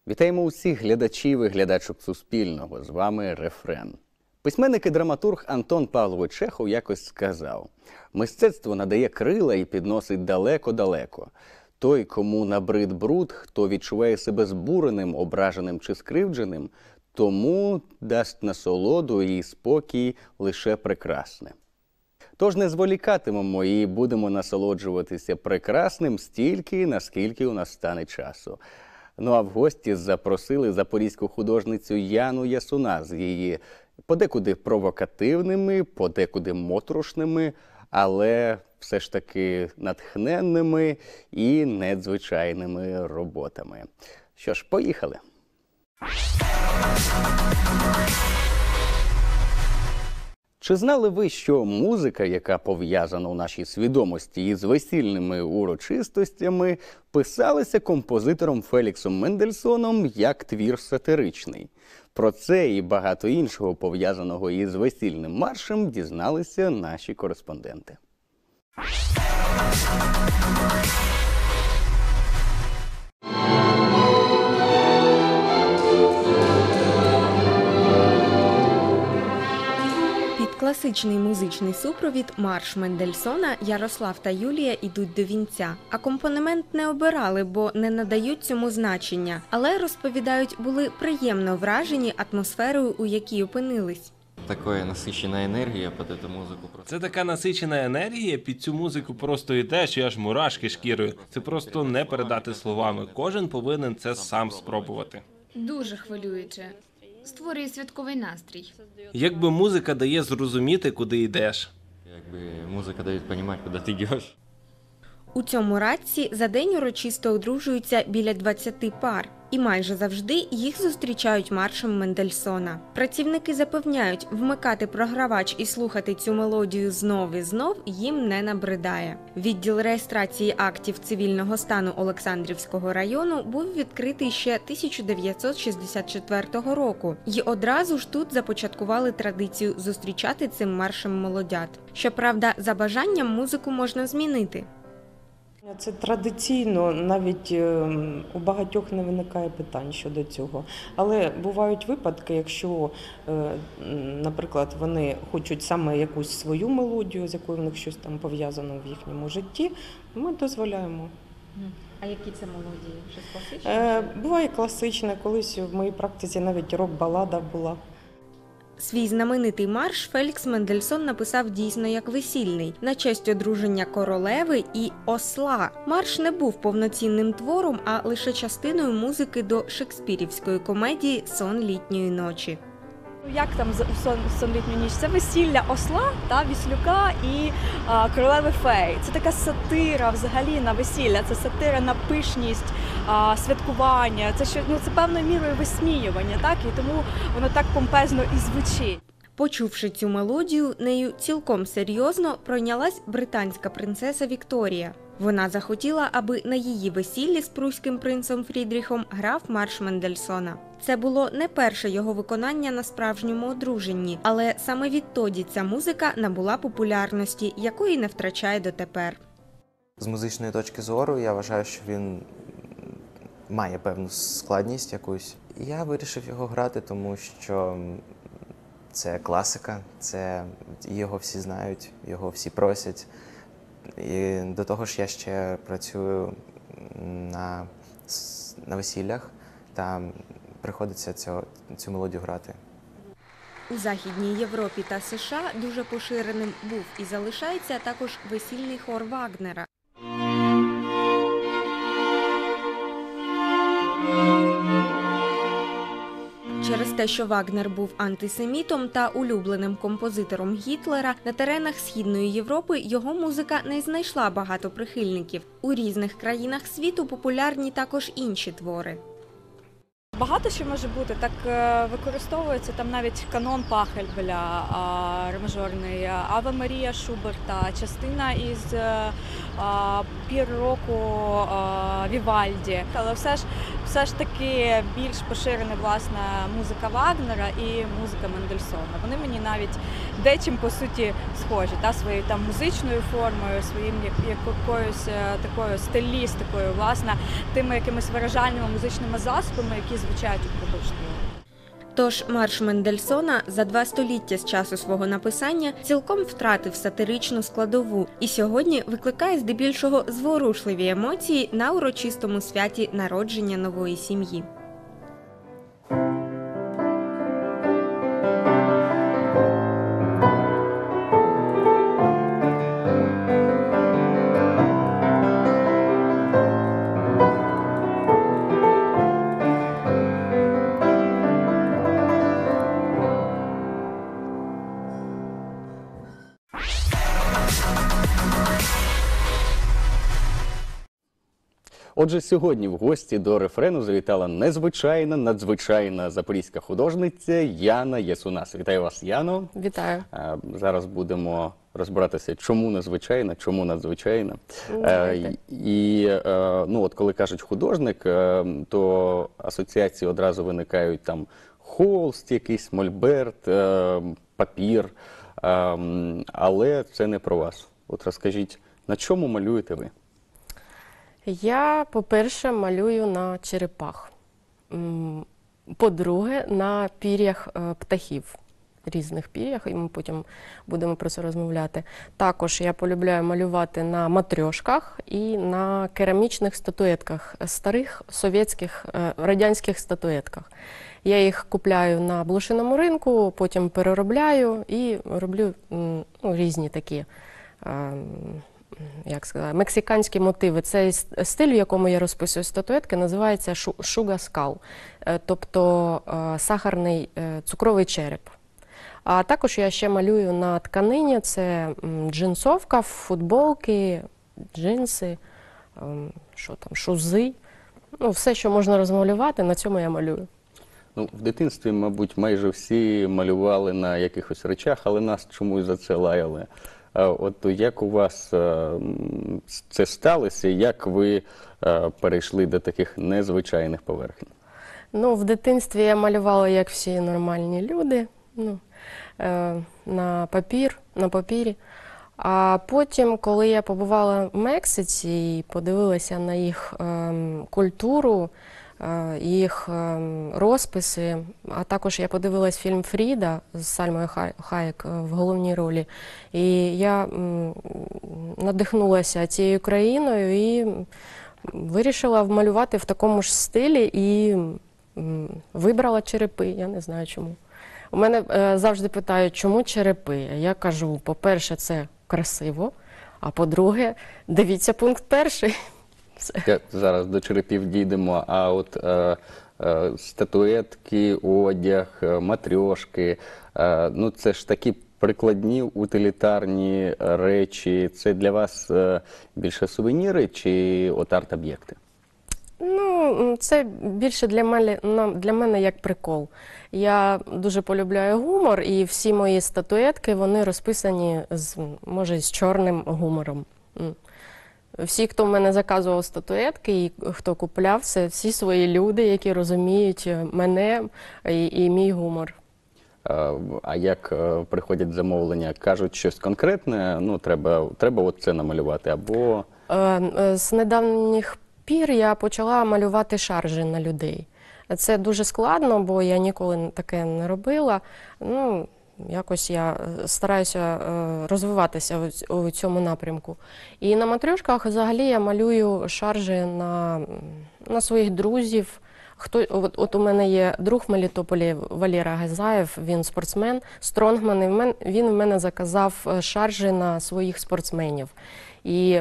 Вітаємо усіх глядачів і глядачок Суспільного. З вами «Рефрен». Письменник і драматург Антон Павлович Чехов якось сказав: «Мистецтво надає крила і підносить далеко-далеко. Той, кому набрид бруд, хто відчуває себе збуреним, ображеним чи скривдженим, тому дасть насолоду і спокій лише прекрасне». Тож не зволікатимемо і будемо насолоджуватися прекрасним стільки, наскільки у нас стане часу. Ну а в гості запросили запорізьку художницю Яну Ясуна з її подекуди провокативними, подекуди моторошними, але все ж таки натхненними і надзвичайними роботами. Що ж, поїхали! Чи знали ви, що музика, яка пов'язана у нашій свідомості із весільними урочистостями, писалася композитором Феліксом Мендельсоном як твір сатиричний? Про це і багато іншого, пов'язаного із весільним маршем, дізналися наші кореспонденти. Класичний музичний супровід марш Мендельсона «Ярослав та Юлія ідуть до вінця». Акомпанемент не обирали, бо не надають цьому значення, але, розповідають, були приємно вражені атмосферою, у якій опинились. Така насичена енергія під цю музику. Це така насичена енергія, під цю музику просто йдеш, і аж мурашки шкірою. Це просто не передати словами. Кожен повинен це сам спробувати. Дуже хвилююче. Створює святковий настрій. Якби музика дає зрозуміти, куди йдеш. Якби музика дає розуміти, куди ти йдеш. У цьому радці за день урочисто одружуються біля 20 пар. І майже завжди їх зустрічають маршем Мендельсона. Працівники запевняють, вмикати програвач і слухати цю мелодію знов і знов їм не набридає. Відділ реєстрації актів цивільного стану Олександрівського району був відкритий ще 1964 року. І одразу ж тут започаткували традицію зустрічати цим маршем молодят. Щоправда, за бажанням музику можна змінити. Це традиційно, навіть у багатьох не виникає питань щодо цього. Але бувають випадки, якщо, наприклад, вони хочуть саме якусь свою мелодію, з якою в них щось там пов'язано в їхньому житті, ми дозволяємо. А які це мелодії? Щось класичне? Буває класичне, колись в моїй практиці навіть рок-балада була. Свій знаменитий марш Фелікс Мендельсон написав дійсно як весільний, на честь одруження королеви і осла. Марш не був повноцінним твором, а лише частиною музики до шекспірівської комедії «Сон літньої ночі». Як там сон літньої ніч? Це весілля осла та віслюка і королеви фей. Це така сатира взагалі на весілля, це сатира на пишність, святкування. Це певною мірою висміювання, так? І тому воно так помпезно і звучить. Почувши цю мелодію, нею цілком серйозно пройнялась британська принцеса Вікторія. Вона захотіла, аби на її весіллі з пруським принцем Фрідріхом грав марш Мендельсона. Це було не перше його виконання на справжньому одруженні, але саме відтоді ця музика набула популярності, якої не втрачає дотепер. З музичної точки зору я вважаю, що він має певну складність якусь. Я вирішив його грати, тому що це класика, його всі знають, його всі просять. І до того ж я ще працюю на весіллях, та приходиться цю мелодію грати. У Західній Європі та США дуже поширеним був і залишається також весільний хор Вагнера. Через те, що Вагнер був антисемітом та улюбленим композитором Гітлера, на теренах Східної Європи його музика не знайшла багато прихильників. У різних країнах світу популярні також інші твори. Багато що може бути, так використовується там навіть канон Пахельбеля, ре-мажорний, Аве Марія Шуберта, частина із пір року Вівальді. Але все ж все ж таки більш поширена, власне, музика Вагнера і музика Мендельсона. Вони мені навіть дечим, по суті, схожі, та, своєю там музичною формою, своїм якоюсь такою стилістикою, власне, тими якимись виражальними музичними засобами, які звучать упродовж твору. Тож марш Мендельсона за 2 століття з часу свого написання цілком втратив сатиричну складову і сьогодні викликає здебільшого зворушливі емоції на урочистому святі народження нової сім'ї. Отже, сьогодні в гості до рефрену завітала незвичайна, надзвичайна запорізька художниця Яна Ясунас. Вітаю вас, Яно. Вітаю. Зараз будемо розбиратися, чому незвичайна, чому надзвичайна. Ну, от коли кажуть художник, то асоціації одразу виникають там холст, якийсь мольберт, папір. Але це не про вас. От розкажіть, на чому малюєте ви? Я, по-перше, малюю на черепах. По-друге, на пір'ях птахів, різних пір'ях, і ми потім будемо про це розмовляти. Також я полюбляю малювати на матрьошках і на керамічних статуетках, старих совєтських, радянських статуетках. Я їх купляю на блошиному ринку, потім переробляю і роблю різні такі, як сказати, мексиканські мотиви. Цей стиль, в якому я розписую статуетки, називається sugar skull, тобто сахарний цукровий череп. А також я ще малюю на тканині, це джинсовка, футболки, джинси, що там, шузи. Ну, все, що можна розмалювати, на цьому я малюю. Ну, в дитинстві, мабуть, майже всі малювали на якихось речах, але нас чомусь за це лаяли. От як у вас це сталося, як ви перейшли до таких незвичайних поверхень? Ну, в дитинстві я малювала, як всі нормальні люди, на папірі. А потім, коли я побувала в Мексиці і подивилася на їх культуру, їх розписи, а також я подивилась фільм «Фріда» з Сальмою Хаєк в головній ролі. І я надихнулася цією країною і вирішила вмалювати в такому ж стилі і вибрала черепи, я не знаю чому. У мене завжди питають, чому черепи? Я кажу, по-перше, це красиво, а по-друге, дивіться пункт 1. Зараз до черепів дійдемо, а от статуетки, одяг, матрьошки, ну це ж такі прикладні, утилітарні речі. Це для вас більше сувеніри чи от арт-об'єкти? Ну, це більше для мене як прикол. Я дуже полюбляю гумор, і всі мої статуетки, вони розписані, може, з чорним гумором. Всі, хто в мене заказував статуетки і хто купляв, це всі свої люди, які розуміють мене і мій гумор. А як приходять замовлення? Кажуть щось конкретне, ну треба от це намалювати, або… З недавніх пір я почала малювати шаржі на людей. Це дуже складно, бо я ніколи таке не робила. Ну, якось я стараюся розвиватися у цьому напрямку. І на матрьошках взагалі я малюю шаржі на своїх друзів. От у мене є друг в Мелітополі, Валера Газаєв, він спортсмен, стронгман, і він в мене заказав шаржі на своїх спортсменів. І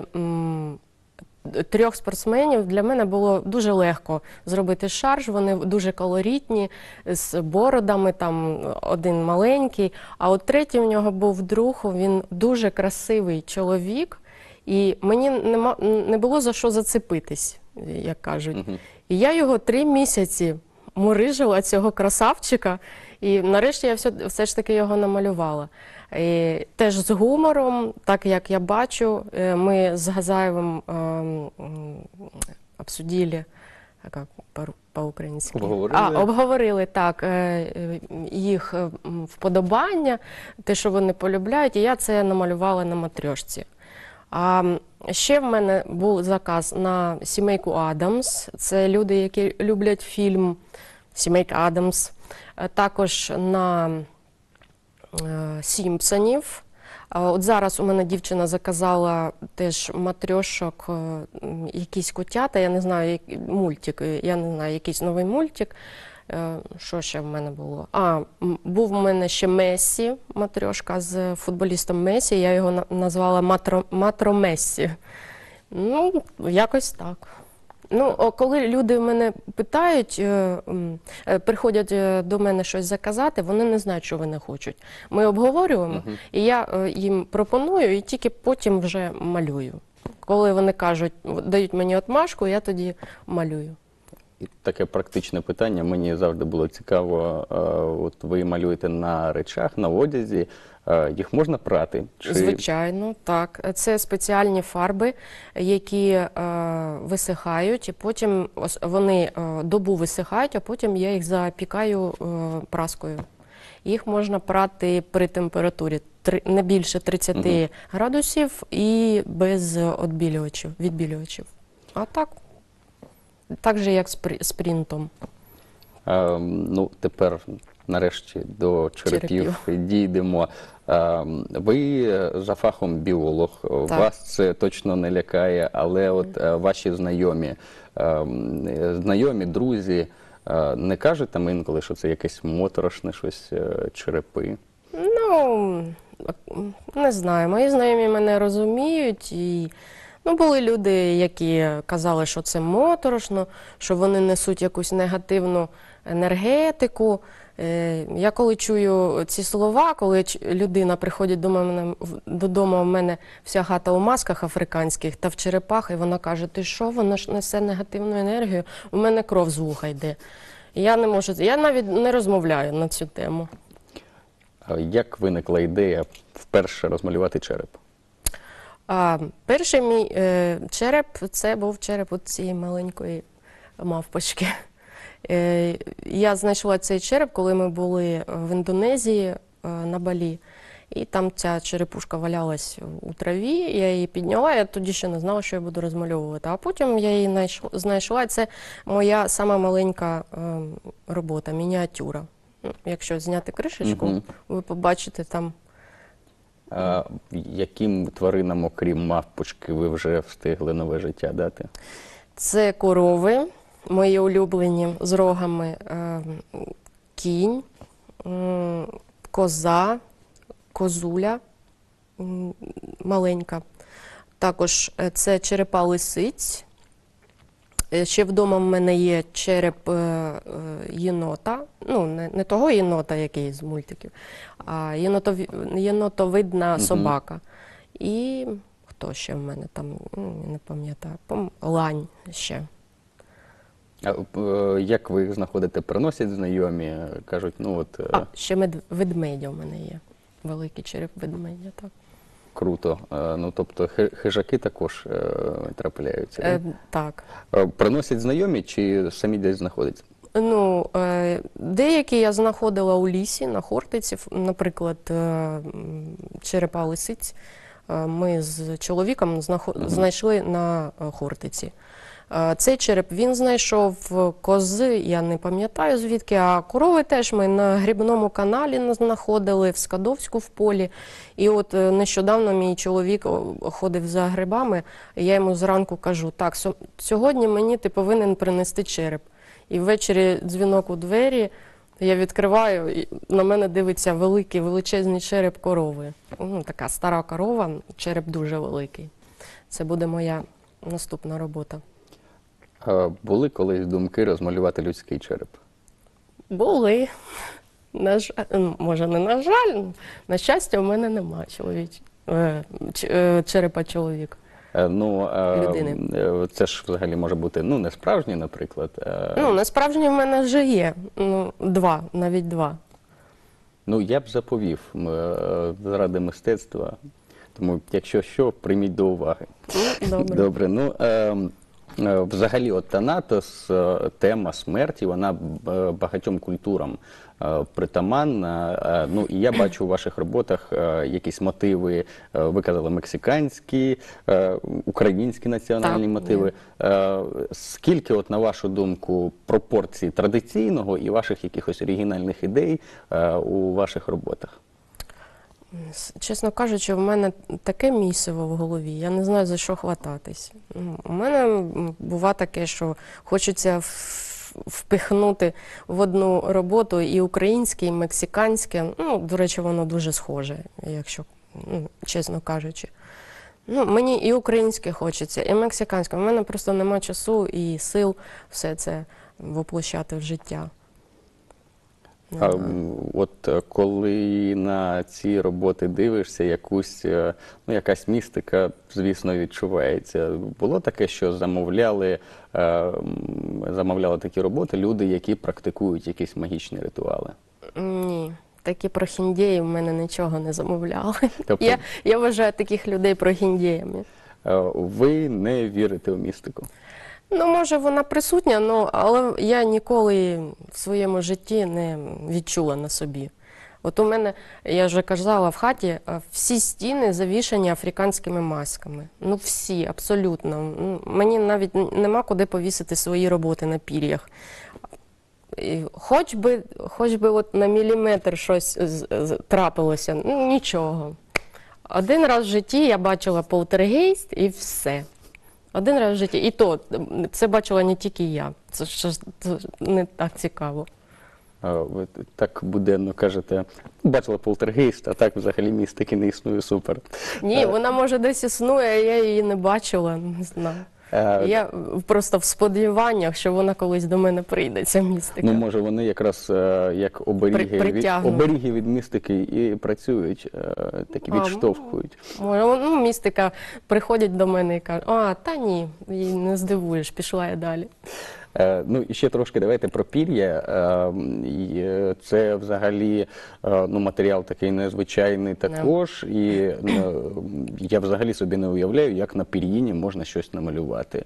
3 спортсменів для мене було дуже легко зробити шарж, вони дуже колоритні, з бородами, там один маленький, а от третій в нього був друг, він дуже красивий чоловік, і мені не було за що зацепитись, як кажуть. І я його 3 місяці мурижила, цього красавчика, і нарешті я все ж таки його намалювала. І теж з гумором, так як я бачу, ми з Газаєвим обсудили як по-українськи? Обговорили? Обговорили, так, їх вподобання, те, що вони полюбляють, і я це намалювала на матрьошці. А ще в мене був заказ на сімейку Адамс. Це люди, які люблять фільм «Сімейка Адамс». Також на Сімпсонів. От зараз у мене дівчина заказала теж матрьошок, якісь котята, я не знаю, мультик, я не знаю, якийсь новий мультик. Що ще в мене було? Був в мене ще Мессі, матрьошка з футболістом Месі, я його назвала Матро Мессі. Ну, якось так. Ну, коли люди в мене питають, приходять до мене щось заказати, вони не знають, що вони хочуть. Ми обговорюємо, і я їм пропоную, і тільки потім вже малюю. Коли вони кажуть, дають мені отмашку, я тоді малюю. І таке практичне питання. Мені завжди було цікаво, от ви малюєте на речах, на одязі, їх можна прати? Звичайно, так. Це спеціальні фарби, які висихають, і потім вони добу висихають, а потім я їх запікаю праскою. Їх можна прати при температурі не більше 30 градусів і без відбілювачів. А так же, як з принтом. Ну, тепер, нарешті, до черепів дійдемо. Ви за фахом біолог, вас це точно не лякає, але от ваші знайомі, друзі, не кажуть там інколи, що це якесь моторошне щось, черепи? Ну, не знаю. Мої знайомі мене розуміють. І були люди, які казали, що це моторошно, що вони несуть якусь негативну енергетику. Я коли чую ці слова, коли людина приходить додому, в мене вся хата у масках африканських та в черепах, і вона каже, ти що, вона ж несе негативну енергію, у мене кров з вуха йде. Я не можу, я навіть не розмовляю на цю тему. Як виникла ідея вперше розмалювати череп? Перший мій череп, це був череп от цієї маленької мавпочки. Я знайшла цей череп, коли ми були в Індонезії на Балі. І там ця черепушка валялась у траві, я її підняла, я тоді ще не знала, що я буду розмальовувати. А потім я її знайшла, і це моя сама маленька робота, мініатюра. Якщо зняти кришечку, ви побачите там. Яким тваринам, окрім мавпочки, ви вже встигли нове життя дати? Це корови, мої улюблені, з рогами, кінь, коза, козуля маленька. Також це черепа лисиць. Ще вдома в мене є череп єнота, ну не того єнота, який з мультиків, а єнотовидна собака. І хто ще в мене там, не пам'ятаю, лань ще. Як ви їх знаходите? Приносять знайомі? Кажуть, ну от... Ще ведмедя в мене є, великий череп ведмедя, так. Круто. Ну, тобто хижаки також трапляються? Так. Приносять знайомі чи самі десь знаходяться? Ну, деякі я знаходила у лісі, на Хортиці, наприклад, черепа лисиць. Ми з чоловіком знайшли на Хортиці. Цей череп він знайшов, кози, я не пам'ятаю звідки, а корови теж ми на грибному каналі знаходили, в Скадовську в полі. І от нещодавно мій чоловік ходив за грибами, і я йому зранку кажу, так, сьогодні мені ти повинен принести череп. І ввечері дзвінок у двері, я відкриваю, і на мене дивиться великий, величезний череп корови. Ну, така стара корова, череп дуже великий. Це буде моя наступна робота. Були колись думки розмалювати людський череп? Були. Може, не на жаль, на щастя, в мене немає черепа чоловіка. Ну, людини. Це ж взагалі може бути, ну, не справжній, наприклад. Ну, не справжній в мене вже є. Ну, навіть два. Ну, я б заповів заради мистецтва. Тому, якщо що, прийміть до уваги. Добре. Добре. Ну, Взагалі, от Танатос, тема смерті, вона багатьом культурам притаманна. Ну, і я бачу у ваших роботах якісь мотиви, ви казали, мексиканські, українські національні Так, мотиви. Скільки, от, на вашу думку, пропорцій традиційного і ваших якихось оригінальних ідей у ваших роботах? Чесно кажучи, в мене таке місиво в голові, я не знаю, за що хвататись. У мене буває таке, що хочеться впихнути в одну роботу і українське, і мексиканське. Ну, до речі, воно дуже схоже, якщо, чесно кажучи. Ну, мені і українське хочеться, і мексиканське. У мене просто нема часу і сил все це воплощати в життя. От коли на ці роботи дивишся, якась містика, звісно, відчувається. Було таке, що замовляли такі роботи люди, які практикують якісь магічні ритуали? Ні, такі прохіндеї в мене нічого не замовляли. Тобто, Я вважаю таких людей прохіндеями. ви не вірите в містику? Ну, може, вона присутня, але я ніколи в своєму житті не відчула на собі. От у мене, я вже казала, в хаті всі стіни завішані африканськими масками. Ну, всі, абсолютно. Мені навіть нема куди повісити свої роботи на пір'ях. Хоч би от на міліметр щось трапилося, нічого. Один раз в житті я бачила полтергейст і все. Один раз в житті. І то, це бачила не тільки я. Це не так цікаво. Ви так буденно кажете, бачила полтергейст, а так взагалі містики не існує, супер. Ні, вона може десь існує, а я її не бачила, не знаю. Я просто в сподіваннях, що вона колись до мене прийде, ця містика. Ну, може, вони якраз як оберіги від містики і працюють, такі відштовхують. Може, містика приходять до мене і кажуть, та ні, її не здивуєш, пішла я далі. Ну, і ще трошки давайте про пір'я. Це взагалі матеріал такий незвичайний також. І я взагалі собі не уявляю, як на пір'їні можна щось намалювати.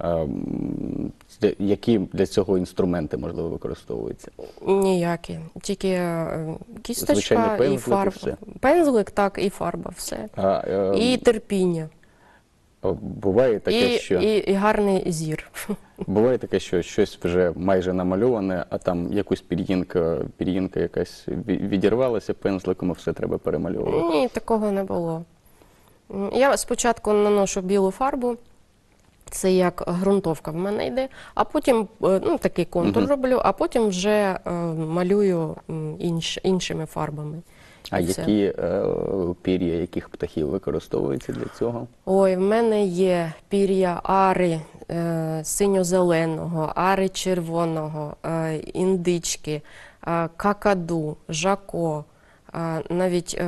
Які для цього інструменти, можливо, використовуються? Ніякі. Тільки кісточка і фарба. Пензлик, так, і фарба, все. І терпіння. Буває таке, і гарний зір. Буває таке, що щось вже майже намальоване, а там якусь пір'їнка якась відірвалася пензликом, і все треба перемальовувати? Ні, такого не було. Я спочатку наношу білу фарбу, це як ґрунтовка в мене йде, а потім такий контур роблю, а потім вже малюю іншими фарбами. А які пір'я яких птахів використовуються для цього? Ой, в мене є пір'я ари синьо-зеленого, ари червоного, індички, какаду, жако, навіть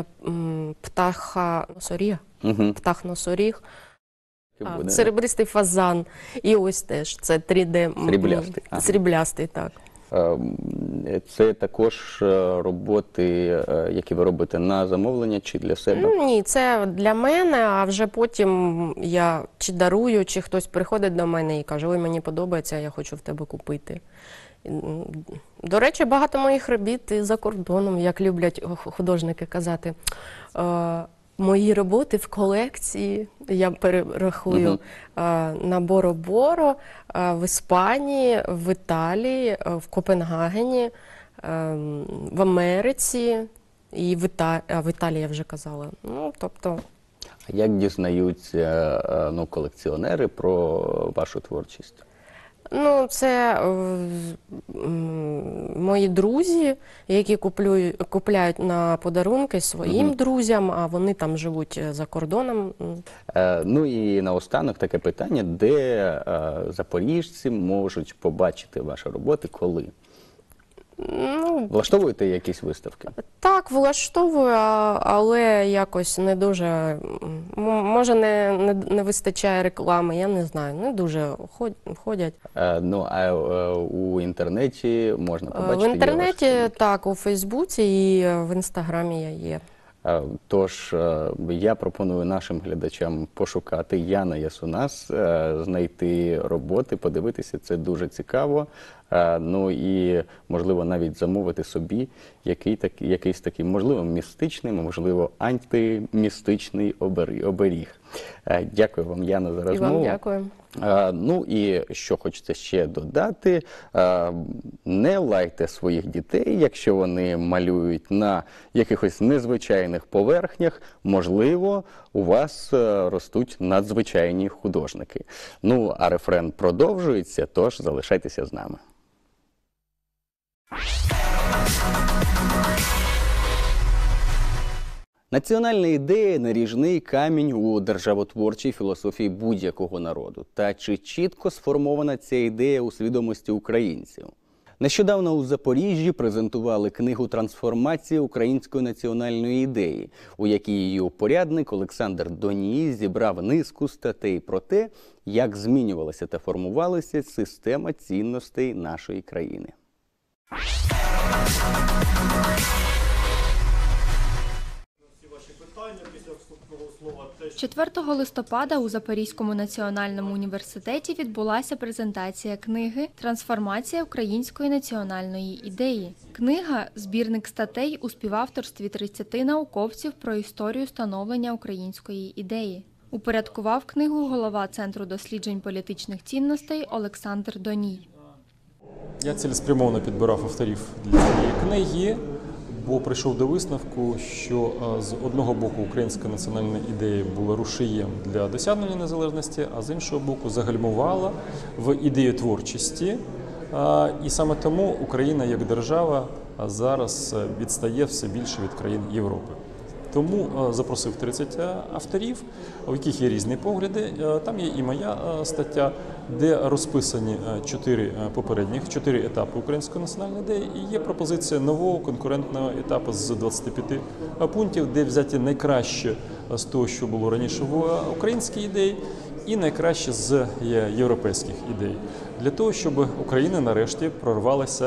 птах-носоріг, серебристий фазан. І ось теж, це 3D. Сріблястий, так. Це також роботи, які ви робите на замовлення чи для себе? Ні, це для мене, а вже потім я чи дарую, чи хтось приходить до мене і каже, ой, мені подобається, я хочу в тебе купити. До речі, багато моїх робіт і за кордоном, як люблять художники казати. Мої роботи в колекції, я перерахую, на Боро-Боро, в Іспанії, в Італії, в Копенгагені, в Америці і в Італії я вже казала. Тобто... Як дізнаються колекціонери про вашу творчість? Це мої друзі, які купляють на подарунки своїм друзям, а вони там живуть за кордоном. Ну і наостанок таке питання, де запоріжці можуть побачити ваші роботи, коли? Влаштовуєте якісь виставки? Так, влаштовую, але якось не дуже, може не вистачає реклами, я не знаю, не дуже ходять. А у інтернеті можна побачити? В інтернеті, так, у Фейсбуці і в Інстаграмі я є. Тож я пропоную нашим глядачам пошукати Яна Ясунас, знайти роботи, подивитися, це дуже цікаво. Ну і, можливо, навіть замовити собі якийсь такий, можливо, містичний, можливо, антимістичний оберіг. Дякую вам, Яна, за розмову. І вам дякую. Ну і що хочеться ще додати, не лайте своїх дітей, якщо вони малюють на якихось незвичайних поверхнях, можливо, у вас ростуть надзвичайні художники. Ну, а рефрен продовжується, тож залишайтеся з нами. Національна ідея – наріжний камінь у державотворчій філософії будь-якого народу. Та чи чітко сформована ця ідея у свідомості українців? Нещодавно у Запоріжжі презентували книгу «Трансформація української національної ідеї», у якій її упорядник Олександр Доній зібрав низку статей про те, як змінювалася та формувалася система цінностей нашої країни. 4 листопада у Запорізькому національному університеті відбулася презентація книги «Трансформація української національної ідеї». Книга – збірник статей у співавторстві 30 науковців про історію становлення української ідеї. Упорядкував книгу голова Центру досліджень політичних цінностей Олександр Доній. Я цілеспрямовано підбирав авторів для цієї книги, бо прийшов до висновку, що з одного боку українська національна ідея була рушієм для досягнення незалежності, а з іншого боку загальмувала в ідеєтворчості. І саме тому Україна як держава зараз відстає все більше від країн Європи. Тому запросив 30 авторів, у яких є різні погляди. Там є і моя стаття, де розписані 4 етапи української національної ідеї. І є пропозиція нового конкурентного етапу з 25 пунктів, де взяті найкраще з того, що було раніше в українській ідеї, і найкраще з європейських ідей. Для того, щоб Україна нарешті прорвалася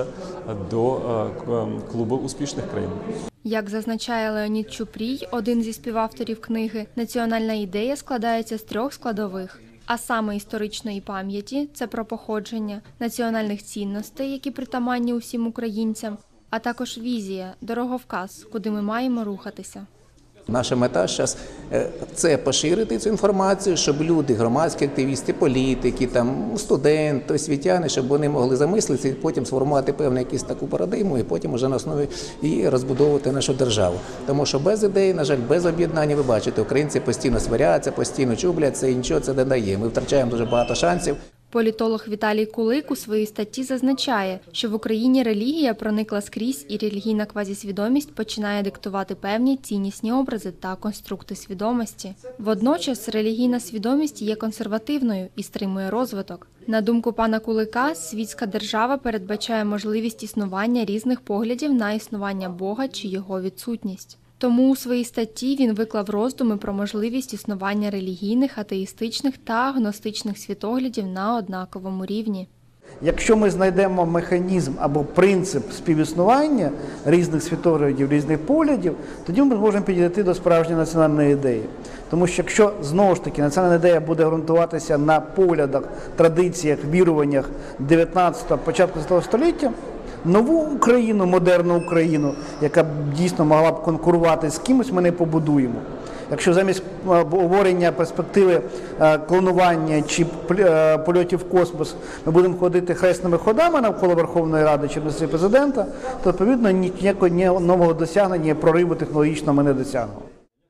до клубу успішних країн. Як зазначає Леонід Чупрій, один зі співавторів книги, національна ідея складається з 3 складових. А саме історичної пам'яті – це про походження, національних цінностей, які притаманні усім українцям, а також візія, дороговказ, куди ми маємо рухатися. Наша мета зараз – це поширити цю інформацію, щоб люди, громадські активісти, політики, студенти, освітяни, щоб вони могли замислитися і потім сформувати певну якусь таку парадигму і потім вже на основі її розбудовувати нашу державу. Тому що без ідеї, на жаль, без об'єднання, ви бачите, українці постійно сваряться, постійно чубляться і нічого це не дає. Ми втрачаємо дуже багато шансів. Політолог Віталій Кулик у своїй статті зазначає, що в Україні релігія проникла скрізь і релігійна квазісвідомість починає диктувати певні ціннісні образи та конструкти свідомості. Водночас релігійна свідомість є консервативною і стримує розвиток. На думку пана Кулика, світська держава передбачає можливість існування різних поглядів на існування Бога чи його відсутність. Тому у своїй статті він виклав роздуми про можливість існування релігійних, атеїстичних та агностичних світоглядів на однаковому рівні. Якщо ми знайдемо механізм або принцип співіснування різних світоглядів, різних поглядів, тоді ми зможемо підійти до справжньої національної ідеї. Тому що якщо, знову ж таки, національна ідея буде ґрунтуватися на поглядах, традиціях, віруваннях 19-го, початку 20 століття, нову Україну, модерну Україну, яка б дійсно могла б конкурувати з кимось, ми не побудуємо. Якщо замість обговорення перспективи клонування чи польотів в космос ми будемо ходити хресними ходами навколо Верховної Ради чи місця президента, то, відповідно, ніякого нового досягнення, прориву технологічного ми не досягнемо.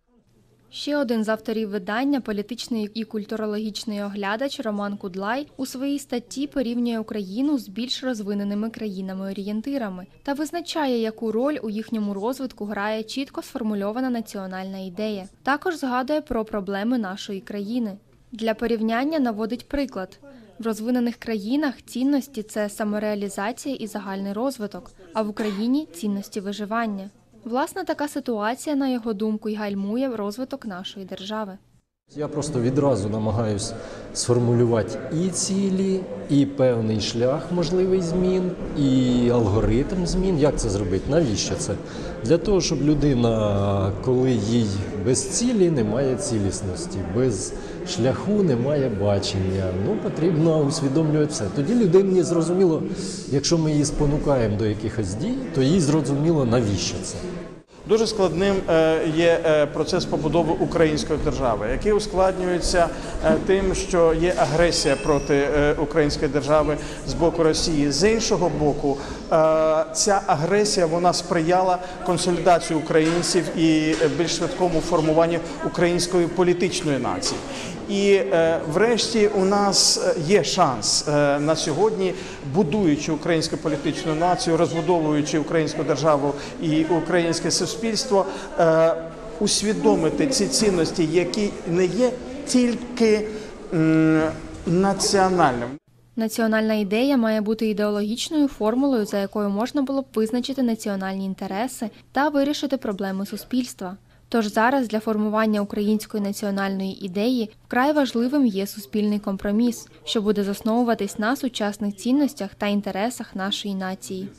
Ще один з авторів видання, політичний і культурологічний оглядач Роман Кудлай, у своїй статті порівнює Україну з більш розвиненими країнами-орієнтирами та визначає, яку роль у їхньому розвитку грає чітко сформульована національна ідея. Також згадує про проблеми нашої країни. Для порівняння наводить приклад. В розвинених країнах цінності – це самореалізація і загальний розвиток, а в Україні – цінності виживання. Власне, така ситуація, на його думку, й гальмує розвиток нашої держави. Я просто відразу намагаюсь сформулювати і цілі, і певний шлях можливий змін, і алгоритм змін. Як це зробити? Навіщо це? Для того, щоб людина, коли їй без цілі немає цілісності, без шляху немає бачення, потрібно усвідомлювати все. Тоді людині зрозуміло, якщо ми її спонукаємо до якихось дій, то їй зрозуміло, навіщо це. Дуже складним є процес побудови української держави, який ускладнюється тим, що є агресія проти української держави з боку Росії. З іншого боку, ця агресія вона сприяла консолідації українців і більш швидкому формуванню української політичної нації. І врешті у нас є шанс на сьогодні, будуючи українську політичну націю, розбудовуючи українську державу і українське суспільство, усвідомити ці цінності, які не є тільки національними. Національна ідея має бути ідеологічною формулою, за якою можна було б визначити національні інтереси та вирішити проблеми суспільства. Тож зараз для формування української національної ідеї вкрай важливим є суспільний компроміс, що буде засновуватись на сучасних цінностях та інтересах нашої нації.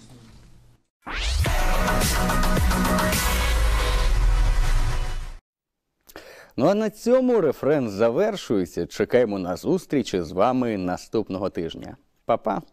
Ну а на цьому рефрен завершується. Чекаємо на зустрічі з вами наступного тижня. Па-па!